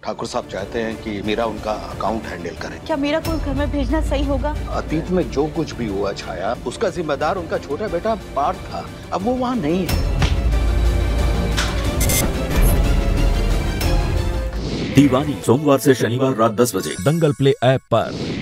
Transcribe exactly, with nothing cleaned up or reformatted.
ठाकुर साहब चाहते हैं कि मीरा उनका अकाउंट हैंडल करे। क्या मीरा को घर में भेजना सही होगा? अतीत में जो कुछ भी हुआ छाया, उसका जिम्मेदार उनका छोटा बेटा पार्थ था। अब वो वहाँ नहीं है। दीवानी सोमवार से शनिवार रात दस बजे दंगल प्ले ऐप पर।